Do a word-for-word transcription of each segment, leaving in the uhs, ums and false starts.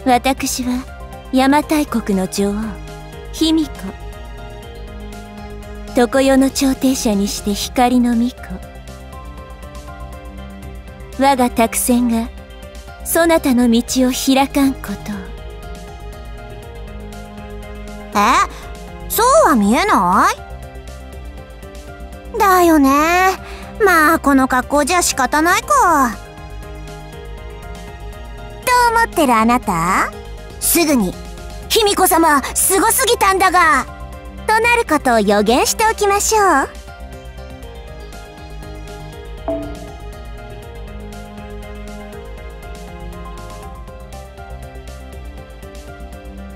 私は邪馬台国の女王卑弥呼。常世の調停者にして光の巫女。我が託戦がそなたの道を開かんことを。 え、そうは見えない？だよね。まあこの格好じゃ仕方ないか。と思ってるあなた、すぐに「卑弥呼様すごすぎたんだが」となることを予言しておきましょう。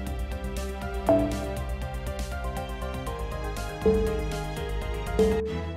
うん。